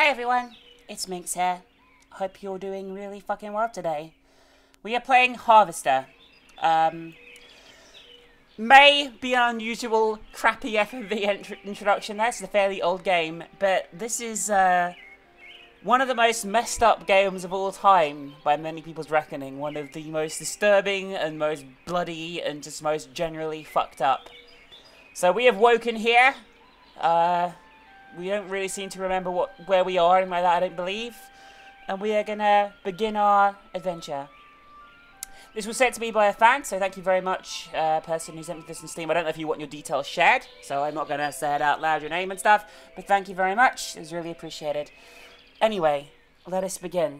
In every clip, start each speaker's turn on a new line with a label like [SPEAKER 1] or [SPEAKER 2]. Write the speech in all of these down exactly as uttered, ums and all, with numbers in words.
[SPEAKER 1] Hi everyone, it's Minx here. Hope you're doing really fucking well today. We are playing Harvester. Um, may be an unusual, crappy F M V int introduction. That's a fairly old game, but this is uh, one of the most messed up games of all time, by many people's reckoning. One of the most disturbing and most bloody and just most generally fucked up. So we have woken here. Uh, we don't really seem to remember what where we are and like that, I don't believe. And we are gonna begin our adventure. This was sent to me by a fan, so thank you very much, uh, person who sent me this on Steam. I don't know if you want your details shared, so I'm not gonna say it out loud, your name and stuff, but thank you very much. It was really appreciated. Anyway, let us begin.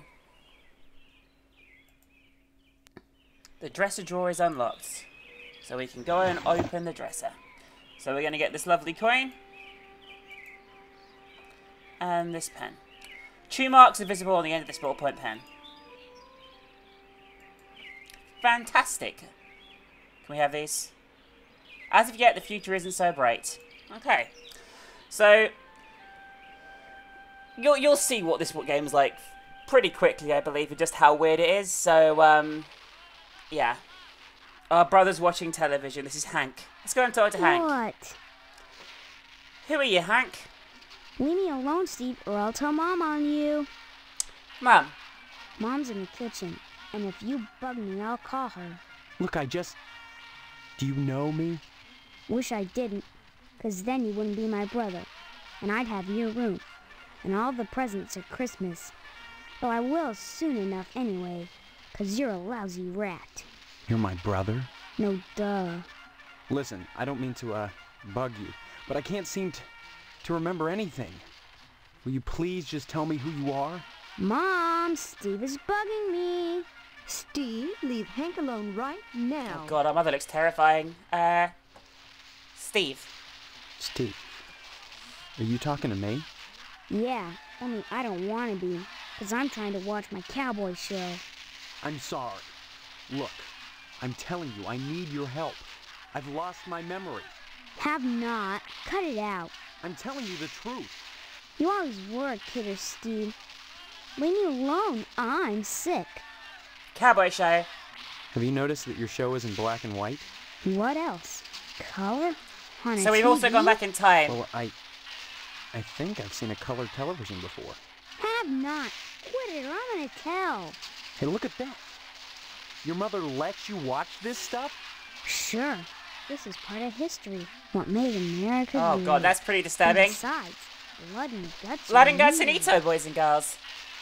[SPEAKER 1] The dresser drawer is unlocked, so we can go and open the dresser. So we're gonna get this lovely coin. And this pen. Two marks are visible on the end of this ballpoint pen. Fantastic. Can we have these? As of yet, the future isn't so bright. Okay. So, you'll, you'll see what this game's like pretty quickly, I believe, and just how weird it is. So, um, yeah. Our brother's watching television. This is Hank. Let's go and talk to Hank.
[SPEAKER 2] What?
[SPEAKER 1] Who are you, Hank?
[SPEAKER 2] Leave me alone, Steve, or I'll tell Mom on you.
[SPEAKER 1] Mom.
[SPEAKER 2] Mom's in the kitchen, and if you bug me, I'll call her.
[SPEAKER 3] Look, I just... Do you know me?
[SPEAKER 2] Wish I didn't, 'cause then you wouldn't be my brother, and I'd have your room, and all the presents at Christmas. Though I will soon enough anyway, 'cause you're a lousy rat.
[SPEAKER 3] You're my brother?
[SPEAKER 2] No duh.
[SPEAKER 3] Listen, I don't mean to, uh, bug you, but I can't seem to... to remember anything. Will you please just tell me who you are?
[SPEAKER 2] Mom, Steve is bugging me.
[SPEAKER 4] Steve, leave Hank alone right now.
[SPEAKER 1] Oh god, our mother looks terrifying. Uh, Steve.
[SPEAKER 3] Steve. Are you talking to me?
[SPEAKER 2] Yeah, only I don't want to be, 'cause I'm trying to watch my cowboy show.
[SPEAKER 3] I'm sorry. Look, I'm telling you, I need your help. I've lost my memory.
[SPEAKER 2] Have not. Cut it out.
[SPEAKER 3] I'm telling you the truth.
[SPEAKER 2] You always were a kidder, Steve. Leave me alone. I'm sick.
[SPEAKER 1] Cowboy show.
[SPEAKER 3] Have you noticed that your show is in black and white?
[SPEAKER 2] What else? Color? On a
[SPEAKER 1] So we've
[SPEAKER 2] T V?
[SPEAKER 1] also gone back in time.
[SPEAKER 3] Well, I... I think I've seen a colored television before.
[SPEAKER 2] Have not. Quit it or I'm gonna tell.
[SPEAKER 3] Hey, look at that. Your mother lets you watch this stuff?
[SPEAKER 2] Sure. This is part of history. What made America
[SPEAKER 1] Oh
[SPEAKER 2] great.
[SPEAKER 1] god, that's pretty
[SPEAKER 2] And
[SPEAKER 1] disturbing.
[SPEAKER 2] besides, blood and guts.
[SPEAKER 1] Blood
[SPEAKER 2] are
[SPEAKER 1] and guts and
[SPEAKER 2] needed.
[SPEAKER 1] Ito, boys and girls.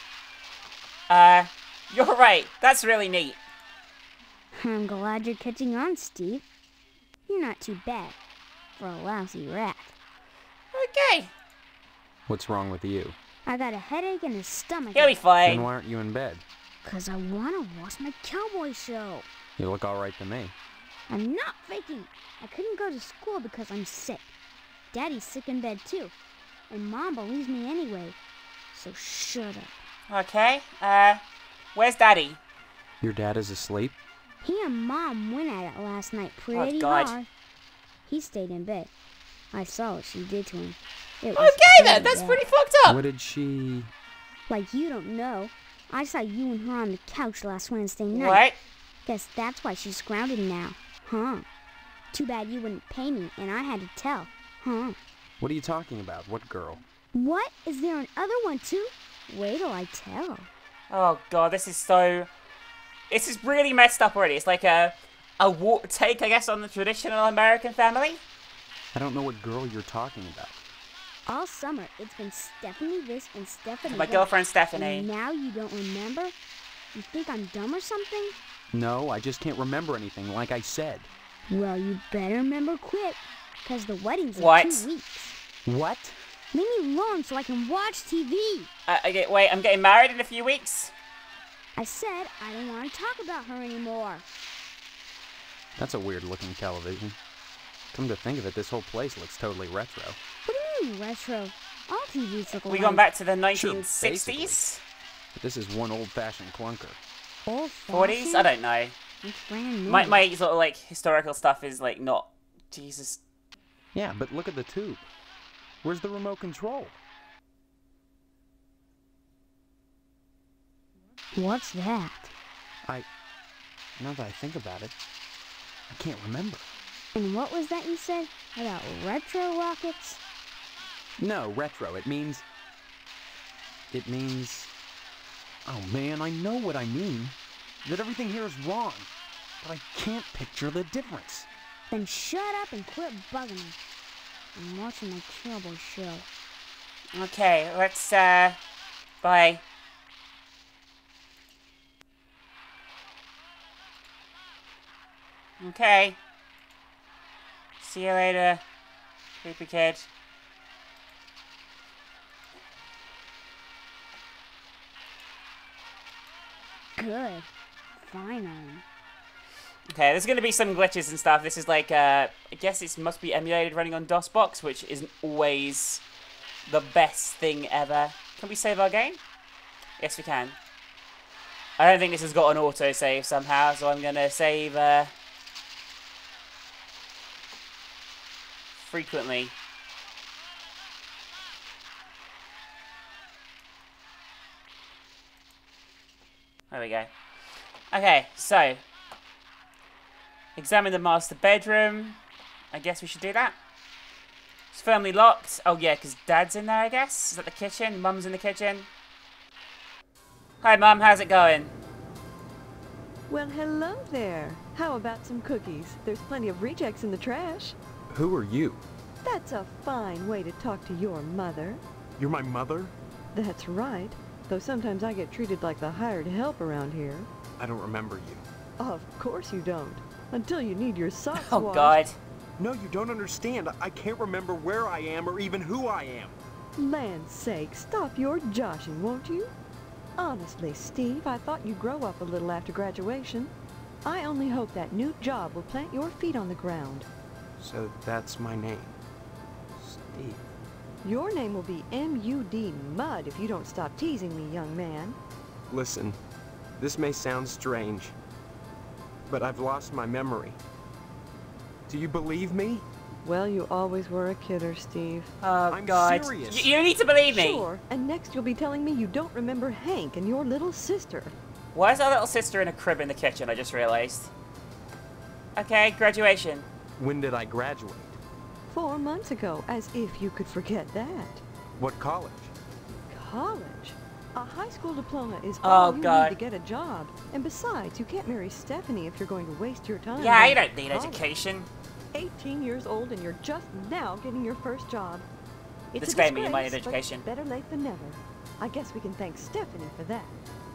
[SPEAKER 1] Uh, you're right. That's really neat.
[SPEAKER 2] I'm glad you're catching on, Steve. You're not too bad for a lousy rat.
[SPEAKER 1] Okay.
[SPEAKER 3] What's wrong with you?
[SPEAKER 2] I got a headache and a stomach.
[SPEAKER 1] He'll be
[SPEAKER 3] Then
[SPEAKER 1] fine.
[SPEAKER 3] why aren't you in bed?
[SPEAKER 2] 'Cause I want to watch my cowboy show.
[SPEAKER 3] You look all right to me.
[SPEAKER 2] I'm not faking. I couldn't go to school because I'm sick. Daddy's sick in bed too. And Mom believes me anyway. So shut up.
[SPEAKER 1] Okay. Uh, where's Daddy?
[SPEAKER 3] Your dad is asleep?
[SPEAKER 2] He and Mom went at it last night pretty
[SPEAKER 1] God.
[SPEAKER 2] hard. He stayed in bed. I saw what she did to him. It was
[SPEAKER 1] Okay then,
[SPEAKER 2] pretty
[SPEAKER 1] that's
[SPEAKER 2] bad.
[SPEAKER 1] pretty fucked up.
[SPEAKER 3] What did she...
[SPEAKER 2] Like you don't know. I saw you and her on the couch last Wednesday night.
[SPEAKER 1] What?
[SPEAKER 2] Guess that's why she's grounded now. Huh. Too bad you wouldn't pay me and I had to tell. Huh.
[SPEAKER 3] What are you talking about? What girl?
[SPEAKER 2] What? Is there another one too? Wait till I tell.
[SPEAKER 1] Oh god, this is so... This is really messed up already. It's like a, a war take, I guess, on the traditional American family.
[SPEAKER 3] I don't know what girl you're talking about.
[SPEAKER 2] All summer, it's been Stephanie this and Stephanie
[SPEAKER 1] My
[SPEAKER 2] that.
[SPEAKER 1] girlfriend
[SPEAKER 2] And
[SPEAKER 1] Stephanie.
[SPEAKER 2] now you don't remember? You think I'm dumb or something?
[SPEAKER 3] No, I just can't remember anything, like I said.
[SPEAKER 2] Well, you better remember quick, because the wedding's in
[SPEAKER 1] What?
[SPEAKER 2] two weeks.
[SPEAKER 3] What?
[SPEAKER 2] Leave me alone so I can watch T V.
[SPEAKER 1] Uh, I get, wait, I'm getting married in a few weeks?
[SPEAKER 2] I said I don't want to talk about her anymore.
[SPEAKER 3] That's a weird-looking television. Come to think of it, this whole place looks totally retro.
[SPEAKER 2] What do you mean retro? All T Vs look
[SPEAKER 1] We
[SPEAKER 2] alike.
[SPEAKER 1] going back to the
[SPEAKER 3] Sure,
[SPEAKER 1] nineteen sixties?
[SPEAKER 3] But this is one old-fashioned clunker.
[SPEAKER 2] Old
[SPEAKER 1] forties? I don't know.
[SPEAKER 2] It's brand new.
[SPEAKER 1] My, my sort of like historical stuff is like not... Jesus.
[SPEAKER 3] Yeah, but look at the tube. Where's the remote control?
[SPEAKER 2] What's that?
[SPEAKER 3] I... Now that I think about it, I can't remember.
[SPEAKER 2] And what was that you said about retro rockets?
[SPEAKER 3] No, retro. It means... It means... Oh man, I know what I mean. That everything here is wrong. But I can't picture the difference.
[SPEAKER 2] Then shut up and quit bugging me. I'm watching my cowboy show.
[SPEAKER 1] Okay, let's, uh... Bye. Okay. See you later, creepy kid.
[SPEAKER 2] Good. Finally.
[SPEAKER 1] Okay, there's going to be some glitches and stuff. This is like, uh, I guess it must be emulated running on DOSBox, which isn't always the best thing ever. Can we save our game? Yes, we can. I don't think this has got an autosave somehow, so I'm going to save, uh, frequently. There we go. Okay, so examine the master bedroom. I guess we should do that. It's firmly locked. Oh yeah, because Dad's in there, I guess. Is that the kitchen? Mum's in the kitchen. Hi, Mum. How's it going?
[SPEAKER 4] Well, hello there. How about some cookies? There's plenty of rejects in the trash.
[SPEAKER 3] Who are you?
[SPEAKER 4] That's a fine way to talk to your mother.
[SPEAKER 3] You're my mother?
[SPEAKER 4] That's right. Though sometimes I get treated like the hired help around here.
[SPEAKER 3] I don't remember you.
[SPEAKER 4] Of course you don't. Until you need your socks
[SPEAKER 1] Oh,
[SPEAKER 4] washed.
[SPEAKER 1] God.
[SPEAKER 3] No, you don't understand. I can't remember where I am or even who I am.
[SPEAKER 4] Land's sake, stop your joshing, won't you? Honestly, Steve, I thought you'd grow up a little after graduation. I only hope that new job will plant your feet on the ground.
[SPEAKER 3] So that's my name. Steve.
[SPEAKER 4] Your name will be M U D Mud if you don't stop teasing me, young man.
[SPEAKER 5] Listen, this may sound strange, but I've lost my memory. Do you believe me?
[SPEAKER 4] Well, you always were a kidder, Steve.
[SPEAKER 1] Oh,
[SPEAKER 5] I'm
[SPEAKER 1] God.
[SPEAKER 5] serious.
[SPEAKER 1] Y- you need to believe me.
[SPEAKER 4] Sure, and next you'll be telling me you don't remember Hank and your little sister.
[SPEAKER 1] Why is our little sister in a crib in the kitchen? I just realised. Okay, graduation.
[SPEAKER 5] When did I graduate?
[SPEAKER 4] Four months ago, as if you could forget that.
[SPEAKER 5] What college?
[SPEAKER 4] College? A high school diploma is
[SPEAKER 1] Oh,
[SPEAKER 4] all you
[SPEAKER 1] God.
[SPEAKER 4] need to get a job. And besides, you can't marry Stephanie if you're going to waste your time.
[SPEAKER 1] Yeah,
[SPEAKER 4] going
[SPEAKER 1] you don't
[SPEAKER 4] to
[SPEAKER 1] need
[SPEAKER 4] college.
[SPEAKER 1] education.
[SPEAKER 4] eighteen years old and you're just now getting your first job. It's
[SPEAKER 1] Disclaimer,
[SPEAKER 4] a
[SPEAKER 1] you might need
[SPEAKER 4] disgrace, but
[SPEAKER 1] education.
[SPEAKER 4] better late than never. I guess we can thank Stephanie for that.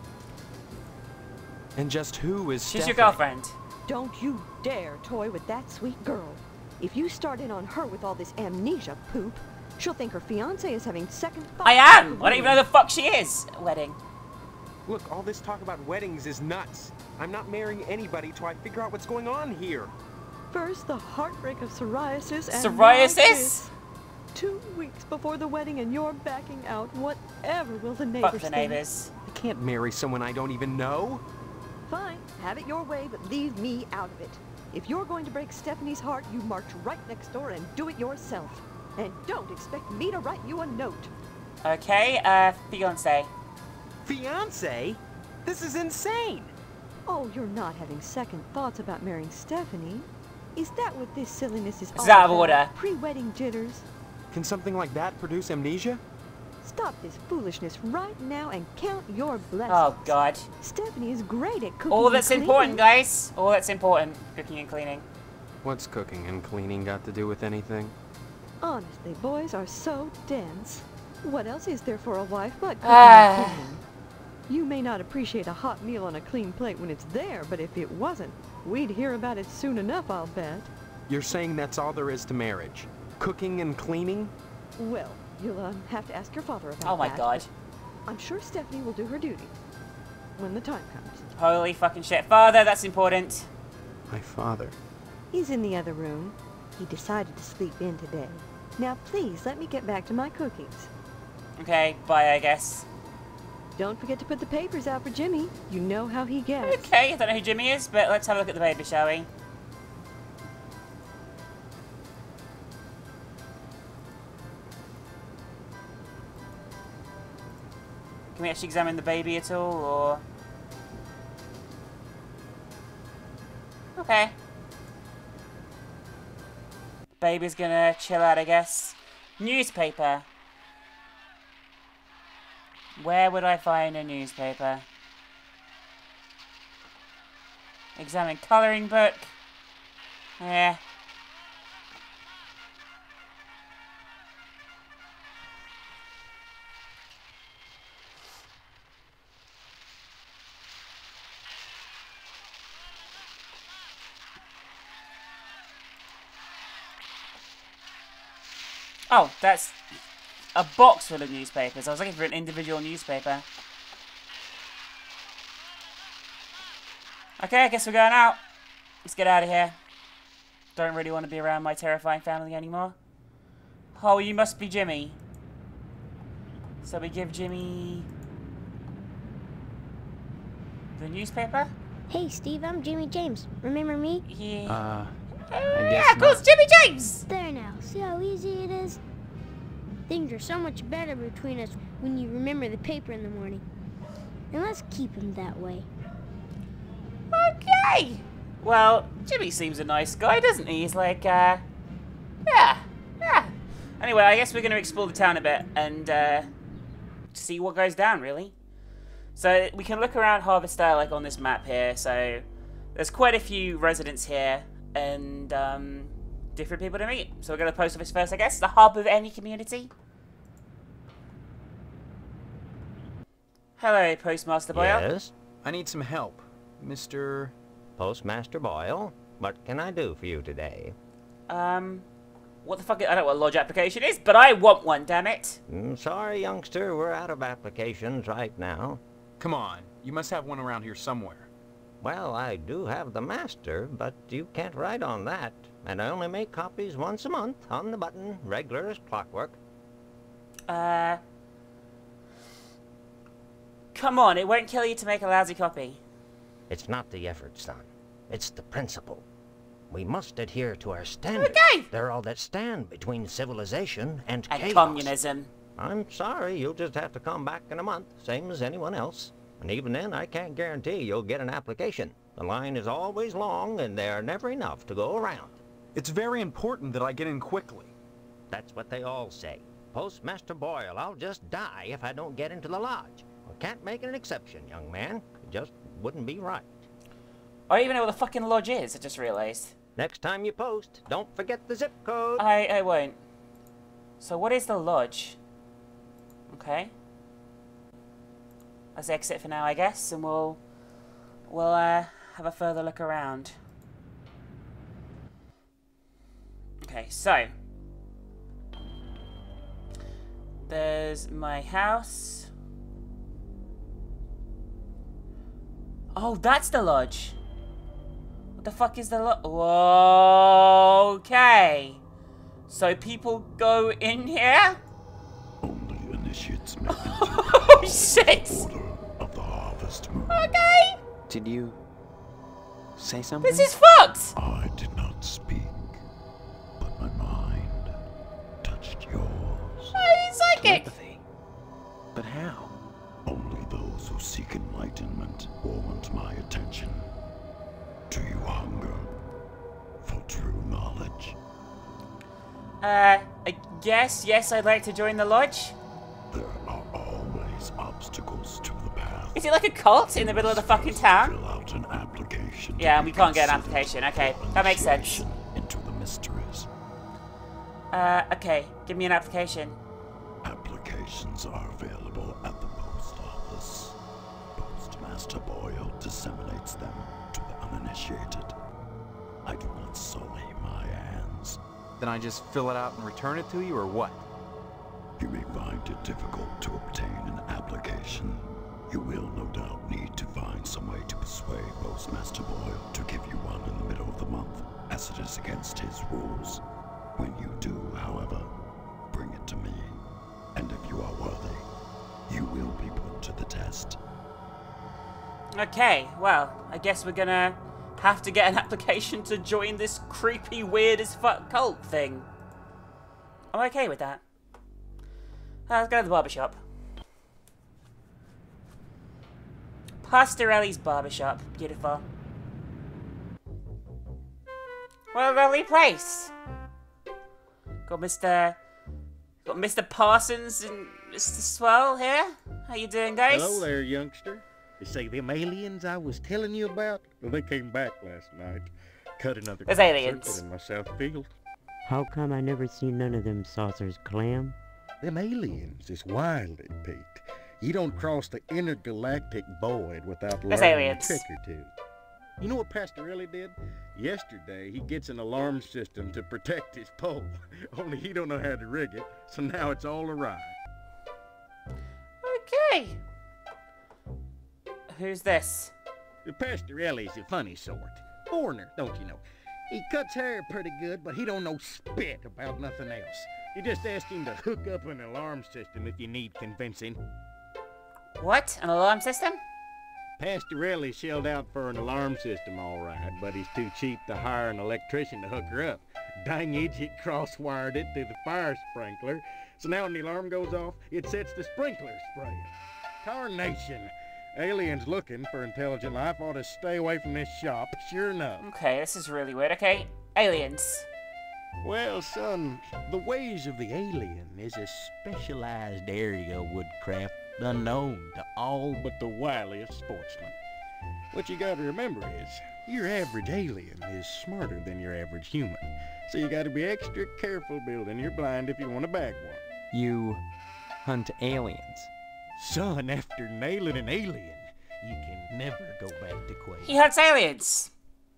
[SPEAKER 5] And just who is
[SPEAKER 1] She's your
[SPEAKER 5] Stephanie?
[SPEAKER 1] girlfriend.
[SPEAKER 4] Don't you dare toy with that sweet girl. If you start in on her with all this amnesia poop, she'll think her fiancé is having second thoughts.
[SPEAKER 1] I am! I don't even know the fuck she is. Wedding.
[SPEAKER 5] Look, all this talk about weddings is nuts. I'm not marrying anybody till I figure out what's going on here.
[SPEAKER 4] First, the heartbreak of psoriasis and
[SPEAKER 1] Psoriasis?
[SPEAKER 4] now this. Two weeks before the wedding and you're backing out. Whatever will the neighbors
[SPEAKER 1] Fuck the
[SPEAKER 4] think?
[SPEAKER 1] neighbours.
[SPEAKER 5] I can't marry someone I don't even know.
[SPEAKER 4] Fine, have it your way, but leave me out of it. If you're going to break Stephanie's heart, you march right next door and do it yourself. And don't expect me to write you a note.
[SPEAKER 1] Okay, uh, fiance.
[SPEAKER 5] Fiance? This is insane.
[SPEAKER 4] Oh, you're not having second thoughts about marrying Stephanie? Is that what this silliness is all
[SPEAKER 1] It's out of
[SPEAKER 4] about?
[SPEAKER 1] order.
[SPEAKER 4] Pre-wedding jitters?
[SPEAKER 5] Can something like that produce amnesia?
[SPEAKER 4] Stop this foolishness right now and count your blessings.
[SPEAKER 1] Oh, God.
[SPEAKER 4] Stephanie is great at cooking
[SPEAKER 1] All that's
[SPEAKER 4] and
[SPEAKER 1] important,
[SPEAKER 4] cleaning.
[SPEAKER 1] guys. All that's important. Cooking and cleaning.
[SPEAKER 5] What's cooking and cleaning got to do with anything?
[SPEAKER 4] Honestly, boys are so dense. What else is there for a wife but cooking
[SPEAKER 1] Ah.
[SPEAKER 4] and cleaning? You may not appreciate a hot meal on a clean plate when it's there, but if it wasn't, we'd hear about it soon enough, I'll bet.
[SPEAKER 5] You're saying that's all there is to marriage? Cooking and cleaning?
[SPEAKER 4] Well, you'll um, have to ask your father about
[SPEAKER 1] Oh, my
[SPEAKER 4] that,
[SPEAKER 1] God.
[SPEAKER 4] but I'm sure Stephanie will do her duty when the time comes.
[SPEAKER 1] Holy fucking shit. Father, that's important.
[SPEAKER 5] My father.
[SPEAKER 4] He's in the other room. He decided to sleep in today. Now, please, let me get back to my cookies.
[SPEAKER 1] Okay, bye, I guess.
[SPEAKER 4] Don't forget to put the papers out for Jimmy. You know how he gets.
[SPEAKER 1] Okay, I don't know who Jimmy is, but let's have a look at the baby, shall we? Can we actually examine the baby at all, or... Okay. Baby's gonna chill out, I guess. Newspaper. Where would I find a newspaper? Examine colouring book. Yeah. Oh, that's a box full of newspapers. I was looking for an individual newspaper. Okay, I guess we're going out. Let's get out of here. Don't really want to be around my terrifying family anymore. Oh, you must be Jimmy. So we give Jimmy the newspaper?
[SPEAKER 2] Hey, Steve, I'm Jimmy James. Remember me?
[SPEAKER 1] Yeah.
[SPEAKER 3] Uh,
[SPEAKER 1] Oh,
[SPEAKER 3] I guess
[SPEAKER 1] yeah, of course,
[SPEAKER 3] not.
[SPEAKER 1] Jimmy James!
[SPEAKER 2] There now. See how easy it is? Things are so much better between us when you remember the paper in the morning. And let's keep him that way.
[SPEAKER 1] Okay. Well, Jimmy seems a nice guy, doesn't he? He's like, uh, yeah, yeah. Anyway, I guess we're going to explore the town a bit and uh, see what goes down, really. So we can look around Harvester, like on this map here. So there's quite a few residents here and um, different people to meet. So we'll go to the post office first, I guess. The hub of any community. Hello, Postmaster Boyle.
[SPEAKER 6] Yes,
[SPEAKER 3] I need some help, Mister
[SPEAKER 6] Postmaster Boyle. What can I do for you today?
[SPEAKER 1] Um, what the fuck? I don't know what a lodge application is, but I want one, damn it.
[SPEAKER 6] Mm, sorry, youngster, we're out of applications right now.
[SPEAKER 3] Come on, you must have one around here somewhere.
[SPEAKER 6] Well, I do have the master, but you can't write on that. And I only make copies once a month, on the button, regular as clockwork.
[SPEAKER 1] Uh, come on, it won't kill you to make a lousy copy.
[SPEAKER 6] It's not the effort, son. It's the principle. We must adhere to our standards.
[SPEAKER 1] Okay.
[SPEAKER 6] They're all that stand between civilization and,
[SPEAKER 1] And
[SPEAKER 6] chaos.
[SPEAKER 1] communism.
[SPEAKER 6] I'm sorry, you'll just have to come back in a month, same as anyone else. And even then, I can't guarantee you'll get an application. The line is always long, and there are never enough to go around.
[SPEAKER 3] It's very important that I get in quickly.
[SPEAKER 6] That's what they all say. Postmaster Boyle, I'll just die if I don't get into the lodge. I can't make an exception, young man. It just wouldn't be right.
[SPEAKER 1] I don't even know what the fucking lodge is, I just realised.
[SPEAKER 6] Next time you post, don't forget the zip code.
[SPEAKER 1] I, I won't. So what is the lodge? Okay. Let's exit for now, I guess, and we'll, we'll uh, have a further look around. Okay, so. There's my house. Oh, that's the lodge. What the fuck is the lodge? Whoa, okay. So people go in here?
[SPEAKER 7] Only initiates may
[SPEAKER 1] Oh, shit!
[SPEAKER 7] order of the harvest moon.
[SPEAKER 1] Okay,
[SPEAKER 3] Did you say something?
[SPEAKER 1] this is fucked!
[SPEAKER 7] I did not speak, but my mind touched yours.
[SPEAKER 1] I'm psychic!
[SPEAKER 3] Telepathy. But how?
[SPEAKER 7] Only those who seek enlightenment want my attention. Do you hunger for true knowledge?
[SPEAKER 1] Uh, I guess, yes, I'd like to join the lodge.
[SPEAKER 7] There are always obstacles to the path.
[SPEAKER 1] Is it like a cult in the middle of the fucking town?
[SPEAKER 7] Fill out an application. to
[SPEAKER 1] Yeah,
[SPEAKER 7] be
[SPEAKER 1] we can't get an
[SPEAKER 7] considered
[SPEAKER 1] application. Okay,
[SPEAKER 7] for
[SPEAKER 1] that makes sense.
[SPEAKER 7] initiation Into the mysteries.
[SPEAKER 1] Uh, okay, give me an application.
[SPEAKER 7] Applications are available at the post office. Postmaster Boyle disseminates them to the uninitiated. I do not sully my hands.
[SPEAKER 3] Then I just fill it out and return it to you, or what?
[SPEAKER 7] You may find it difficult to obtain an application. You will no doubt need to find some way to persuade Postmaster Boyle to give you one in the middle of the month, as it is against his rules. When you do, however, bring it to me, and if you are worthy, you will be put to the test.
[SPEAKER 1] Okay, well, I guess we're gonna have to get an application to join this creepy, weird as fuck cult thing. I'm okay with that. Uh, let's go to the barbershop. Pastorelli's barbershop. Beautiful. What a lovely place. Got Mister Got Mister Parsons and Mister Swell here. How you doing, guys?
[SPEAKER 8] Hello there, youngster. You say them aliens I was telling you about? Well, they came back last night. Cut another
[SPEAKER 1] There's
[SPEAKER 8] crop
[SPEAKER 1] aliens.
[SPEAKER 8] circle in my south field.
[SPEAKER 9] How come I never seen none of them saucers, Clam?
[SPEAKER 8] Them aliens is wily, Pete. You don't cross the intergalactic void without
[SPEAKER 1] There's
[SPEAKER 8] learning
[SPEAKER 1] aliens.
[SPEAKER 8] a trick or two. You know what Pastorelli did? Yesterday, he gets an alarm system to protect his pole. Only he don't know how to rig it, so now it's all awry.
[SPEAKER 1] Okay. Who's this?
[SPEAKER 8] Pastorelli's a funny sort. Foreigner, don't you know? He cuts hair pretty good, but he don't know spit about nothing else. You just ask him to hook up an alarm system if you need convincing.
[SPEAKER 1] What? An alarm system?
[SPEAKER 8] Pastorelli shelled out for an alarm system, all right, but he's too cheap to hire an electrician to hook her up. Dang idiot cross-wired it to the fire sprinkler, so now when the alarm goes off, it sets the sprinkler spraying. Tarnation! Aliens looking for intelligent life ought to stay away from this shop, sure enough.
[SPEAKER 1] Okay, this is really weird. Okay, aliens.
[SPEAKER 8] Well, son, the ways of the alien is a specialized area of woodcraft unknown to all but the wiliest sportsmen. What you gotta remember is, your average alien is smarter than your average human, so you gotta be extra careful building your blind if you want to bag one.
[SPEAKER 3] You hunt aliens.
[SPEAKER 8] Son, after nailing an alien, you can never go back to Quaid.
[SPEAKER 1] He hunts aliens.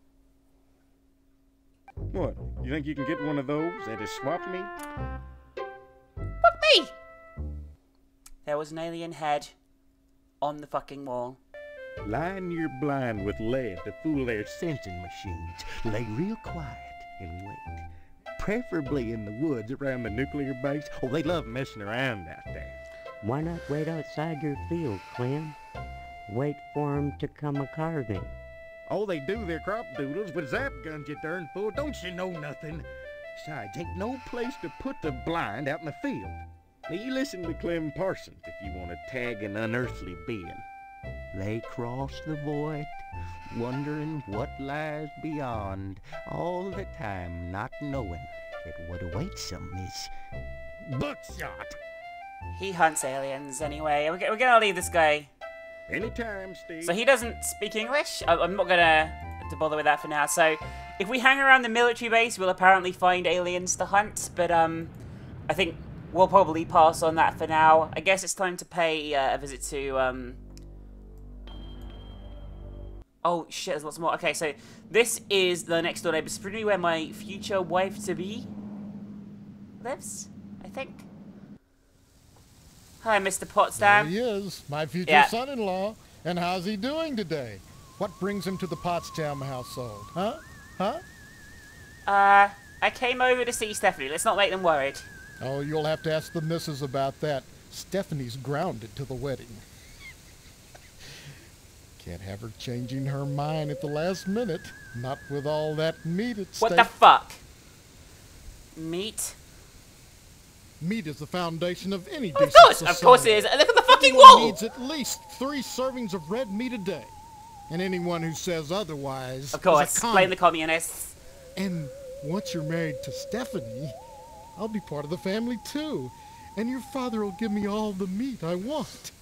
[SPEAKER 8] What, you think you can get one of those at a swap meet?
[SPEAKER 1] Fuck me! There was an alien head on the fucking wall.
[SPEAKER 8] Line your blind with lead to fool their sensing machines. Lay real quiet and wait. Preferably in the woods around the nuclear base. Oh, they love messing around out there.
[SPEAKER 9] Why not wait outside your field, Clem? Wait for 'em to come a-carving.
[SPEAKER 8] Oh, they do their crop doodles with zap guns, you darn fool. Don't you know nothing? Besides, ain't no place to put the blind out in the field. Now, you listen to Clem Parsons if you want to tag an unearthly being. They cross the void, wondering what lies beyond, all the time not knowing that what awaits them is buckshot.
[SPEAKER 1] He hunts aliens anyway. We're, we're gonna leave this guy.
[SPEAKER 8] Anytime, Steve.
[SPEAKER 1] So he doesn't speak English? I, I'm not gonna to bother with that for now. So if we hang around the military base, we'll apparently find aliens to hunt. But um, I think we'll probably pass on that for now. I guess it's time to pay uh, a visit to um. Oh shit! There's lots more. Okay, so this is the next door neighbor, probably where my future wife-to-be lives, I think. Hi, Mister Potsdam.
[SPEAKER 10] There he is, my future
[SPEAKER 1] Yeah.
[SPEAKER 10] son-in-law. And how's he doing today? What brings him to the Potsdam household? Huh? Huh?
[SPEAKER 1] Uh, I came over to see Stephanie. Let's not make them worried.
[SPEAKER 10] Oh, you'll have to ask the missus about that. Stephanie's grounded to the wedding. Can't have her changing her mind at the last minute. Not with all that meat at stake.
[SPEAKER 1] What the fuck? Meat?
[SPEAKER 10] Meat is the foundation of any
[SPEAKER 1] Of
[SPEAKER 10] decent
[SPEAKER 1] course,
[SPEAKER 10] society.
[SPEAKER 1] of course it is. Look at the fucking
[SPEAKER 10] Everyone
[SPEAKER 1] wall!
[SPEAKER 10] needs at least three servings of red meat a day. And anyone who says otherwise
[SPEAKER 1] Of course,
[SPEAKER 10] is a con-
[SPEAKER 1] blame the communists.
[SPEAKER 10] And once you're married to Stephanie, I'll be part of the family too. And your father will give me all the meat I want.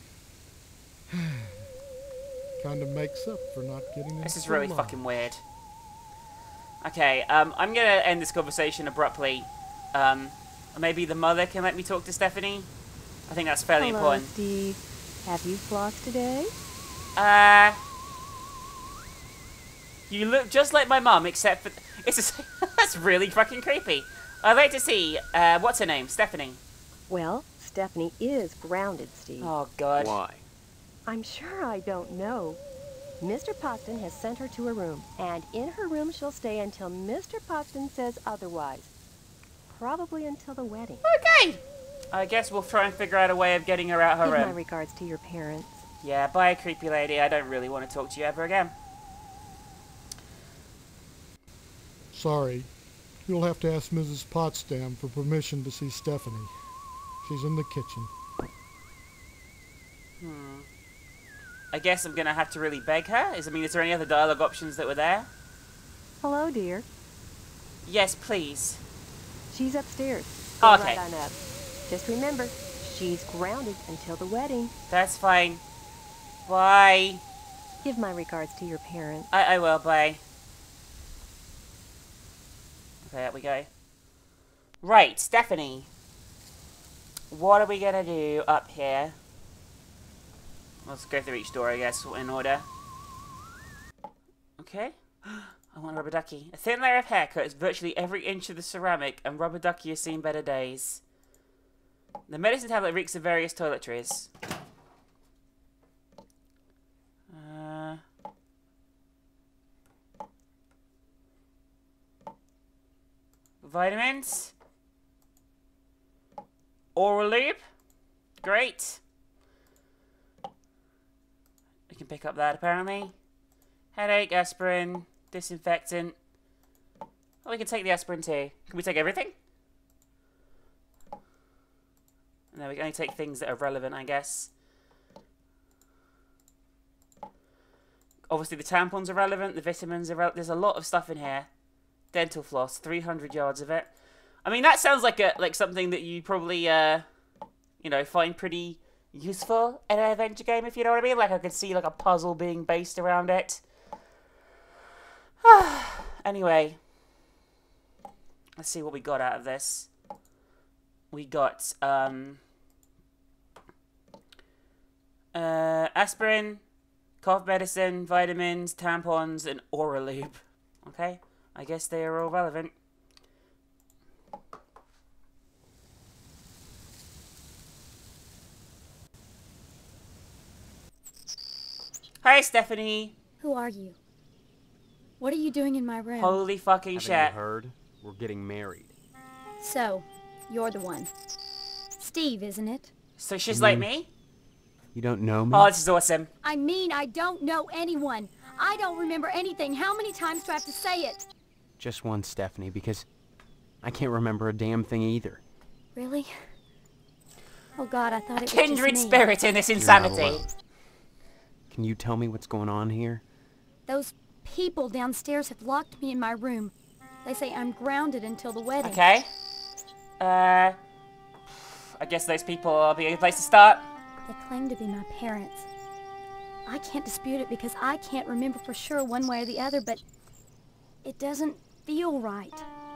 [SPEAKER 10] Kind of makes up for not getting
[SPEAKER 1] This is
[SPEAKER 10] into
[SPEAKER 1] really
[SPEAKER 10] love.
[SPEAKER 1] fucking weird. Okay, um, I'm gonna end this conversation abruptly. Um, maybe the mother can let me talk to Stephanie? I think that's fairly
[SPEAKER 4] Hello,
[SPEAKER 1] important.
[SPEAKER 4] Steve. Have you flossed today?
[SPEAKER 1] Uh... You look just like my mum, except for... It's a, that's really fucking creepy. I'd like to see, uh, what's her name? Stephanie.
[SPEAKER 11] Well, Stephanie is grounded, Steve.
[SPEAKER 1] Oh, God.
[SPEAKER 5] Why?
[SPEAKER 11] I'm sure I don't know. Mister Potsdam has sent her to her room, and in her room she'll stay until Mister Potsdam says otherwise. Probably until the wedding.
[SPEAKER 1] Okay! I guess we'll try and figure out a way of getting her out her
[SPEAKER 11] Give my
[SPEAKER 1] room.
[SPEAKER 11] regards to your parents.
[SPEAKER 1] Yeah, bye, creepy lady. I don't really want to talk to you ever again.
[SPEAKER 10] Sorry. You'll have to ask Missus Potsdam for permission to see Stephanie. She's in the kitchen.
[SPEAKER 1] Hmm. I guess I'm gonna have to really beg her. Is I mean, is there any other dialogue options that were there?
[SPEAKER 11] Hello, dear.
[SPEAKER 1] Yes, please.
[SPEAKER 11] She's upstairs.
[SPEAKER 1] Oh,
[SPEAKER 11] Go
[SPEAKER 1] okay.
[SPEAKER 11] right on up. Just remember, she's grounded until the wedding.
[SPEAKER 1] That's fine. Bye.
[SPEAKER 11] Give my regards to your parents.
[SPEAKER 1] I, I will, bye. Okay, there we go. Right, Stephanie. What are we gonna do up here? Let's go through each door, I guess, in order. Okay. I want a rubber ducky. A thin layer of hair coats virtually every inch of the ceramic, and rubber ducky has seen better days. The medicine tablet reeks of various toiletries. Uh... Vitamins. Oral lube. Great. We can pick up that apparently. Headache, aspirin, disinfectant. Oh, we can take the aspirin too. Can we take everything? No, we can only take things that are relevant, I guess. Obviously the tampons are relevant, the vitamins are relevant. There's a lot of stuff in here. Dental floss, three hundred yards of it. I mean, that sounds like a like something that you probably, uh, you know, find pretty useful in an adventure game, if you know what I mean. Like, I could see like a puzzle being based around it. Anyway, let's see what we got out of this. We got um, uh, aspirin, cough medicine, vitamins, tampons, and oral lube. Okay, I guess they are all relevant. Hi, Stephanie.
[SPEAKER 12] Who are you? What are you doing in my room?
[SPEAKER 1] Holy fucking
[SPEAKER 3] Haven't
[SPEAKER 1] shit.
[SPEAKER 3] you heard? We're getting married.
[SPEAKER 12] So, you're the one. Steve, isn't it?
[SPEAKER 1] So she's
[SPEAKER 3] Mm.
[SPEAKER 1] like me?
[SPEAKER 3] You don't know me?
[SPEAKER 1] Oh, this is awesome.
[SPEAKER 12] I mean, I don't know anyone. I don't remember anything. How many times do I have to say it?
[SPEAKER 3] Just one, Stephanie, because I can't remember a damn thing either.
[SPEAKER 12] Really? Oh God, I thought it was
[SPEAKER 1] Kindred
[SPEAKER 12] just me.
[SPEAKER 1] spirit in this
[SPEAKER 3] You're not
[SPEAKER 1] insanity.
[SPEAKER 3] alone. Can you tell me what's going on here?
[SPEAKER 12] Those people downstairs have locked me in my room. They say I'm grounded until the wedding.
[SPEAKER 1] Okay. Uh, I guess those people will be a good place to start.
[SPEAKER 12] They claim to be my parents. I can't dispute it because I can't remember for sure one way or the other, but it doesn't feel right.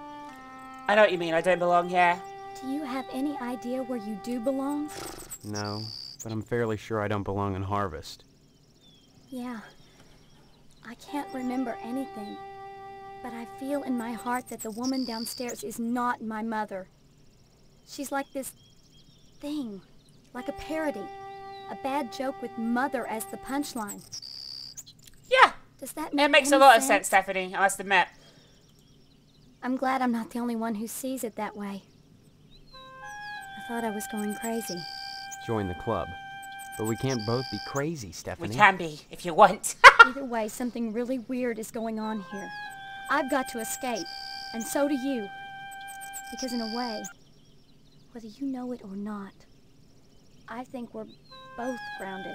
[SPEAKER 1] I know what you mean. I don't belong here.
[SPEAKER 12] Do you have any idea where you do belong?
[SPEAKER 3] No, but I'm fairly sure I don't belong in Harvest.
[SPEAKER 12] Yeah. I can't remember anything, but I feel in my heart that the woman downstairs is not my mother. She's like this thing, like a parody, a bad joke with mother as the punchline.
[SPEAKER 1] Yeah.
[SPEAKER 12] Does that make
[SPEAKER 1] It makes a
[SPEAKER 12] any
[SPEAKER 1] lot of
[SPEAKER 12] sense?
[SPEAKER 1] sense, Stephanie. I must admit.
[SPEAKER 12] I'm glad I'm not the only one who sees it that way. I thought I was going crazy.
[SPEAKER 3] Join the club. But we can't both be crazy,
[SPEAKER 1] We
[SPEAKER 3] Stephanie.
[SPEAKER 1] can be, if you want.
[SPEAKER 12] Either way, something really weird is going on here. I've got to escape, and so do you. Because in a way, whether you know it or not, I think we're both grounded.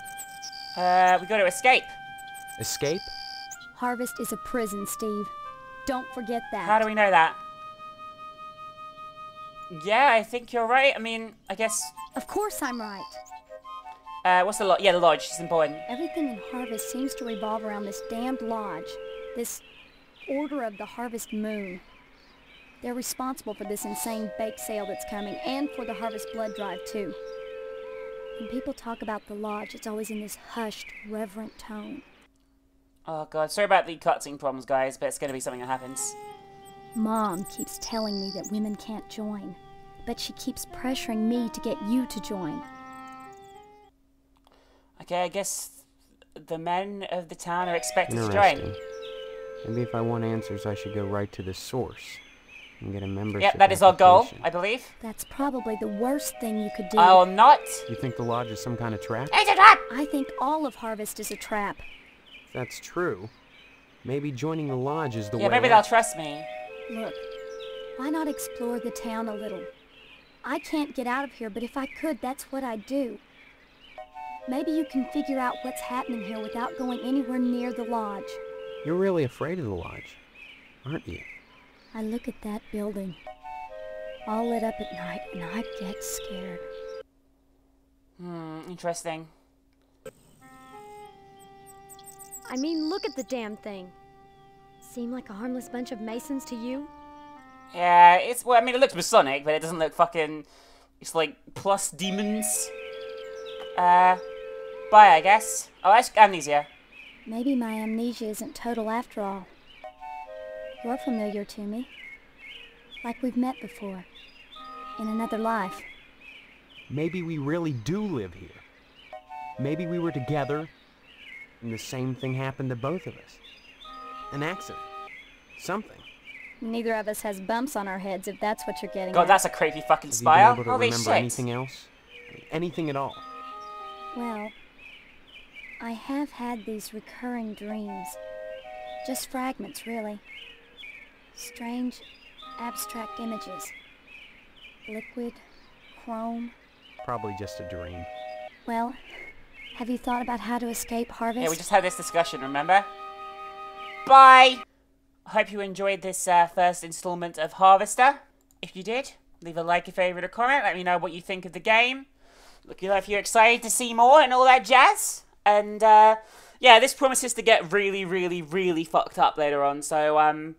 [SPEAKER 1] Uh, we got to escape.
[SPEAKER 3] Escape?
[SPEAKER 12] Harvest is a prison, Steve. Don't forget that.
[SPEAKER 1] How do we know that? Yeah, I think you're right. I mean, I guess...
[SPEAKER 12] Of course I'm right.
[SPEAKER 1] Uh, what's the lodge? Yeah, the lodge. It's important.
[SPEAKER 12] Everything in Harvest seems to revolve around this damned lodge. This Order of the Harvest Moon. They're responsible for this insane bake sale that's coming, and for the Harvest Blood Drive, too. When people talk about the lodge, it's always in this hushed, reverent tone.
[SPEAKER 1] Oh, God. Sorry about the cutscene problems, guys, but it's going to be something that happens.
[SPEAKER 12] Mom keeps telling me that women can't join, but she keeps pressuring me to get you to join.
[SPEAKER 1] Okay, I guess the men of the town are expected to join.
[SPEAKER 3] Interesting. Maybe if I want answers, I should go right to the source and get a membership
[SPEAKER 1] Yep, that is our goal,
[SPEAKER 3] application.
[SPEAKER 1] I believe.
[SPEAKER 12] That's probably the worst thing you could do.
[SPEAKER 1] I will not.
[SPEAKER 3] You think the lodge is some kind of trap?
[SPEAKER 1] It's a trap!
[SPEAKER 12] I think all of Harvest is a trap.
[SPEAKER 3] If that's true, maybe joining the lodge is the
[SPEAKER 1] Yeah,
[SPEAKER 3] way
[SPEAKER 1] maybe they'll
[SPEAKER 3] out.
[SPEAKER 1] trust me.
[SPEAKER 12] Look, why not explore the town a little? I can't get out of here, but if I could, that's what I'd do. Maybe you can figure out what's happening here without going anywhere near the lodge.
[SPEAKER 3] You're really afraid of the lodge, aren't you?
[SPEAKER 12] I look at that building, all lit up at night, and I get scared.
[SPEAKER 1] Hmm, interesting.
[SPEAKER 13] I mean, look at the damn thing. Seem like a harmless bunch of Masons to you?
[SPEAKER 1] Yeah, it's, well, I mean, it looks Masonic, but it doesn't look fucking, it's like plus demons. Uh, bye, I guess. Oh, that's amnesia.
[SPEAKER 12] Maybe my amnesia isn't total after all. You're familiar to me. Like we've met before. In another life.
[SPEAKER 3] Maybe we really do live here. Maybe we were together, and the same thing happened to both of us. An accident. Something.
[SPEAKER 12] Neither of us has bumps on our heads, if that's what you're getting
[SPEAKER 1] God,
[SPEAKER 12] at.
[SPEAKER 1] that's a creepy fucking
[SPEAKER 3] Have
[SPEAKER 1] spire.
[SPEAKER 3] you been able to
[SPEAKER 1] Holy
[SPEAKER 3] remember
[SPEAKER 1] shit.
[SPEAKER 3] anything else? Anything at all?
[SPEAKER 12] Well, I have had these recurring dreams. Just fragments, really. Strange, abstract images. Liquid, chrome.
[SPEAKER 3] Probably just a dream.
[SPEAKER 12] Well, have you thought about how to escape Harvest?
[SPEAKER 1] Yeah, we just had this discussion, remember? Bye! I hope you enjoyed this uh, first installment of Harvester. If you did, leave a like, a favourite, or comment. Let me know what you think of the game. Look, you know, if you're excited to see more and all that jazz. And, uh, yeah, this promises to get really, really, really fucked up later on. So, um...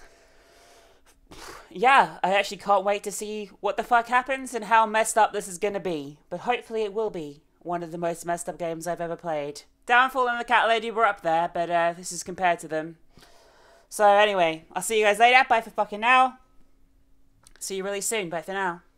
[SPEAKER 1] yeah, I actually can't wait to see what the fuck happens and how messed up this is going to be. But hopefully it will be one of the most messed up games I've ever played. Downfall and the Cat Lady were up there, but uh, this is compared to them. So anyway, I'll see you guys later. Bye for fucking now. See you really soon. Bye for now.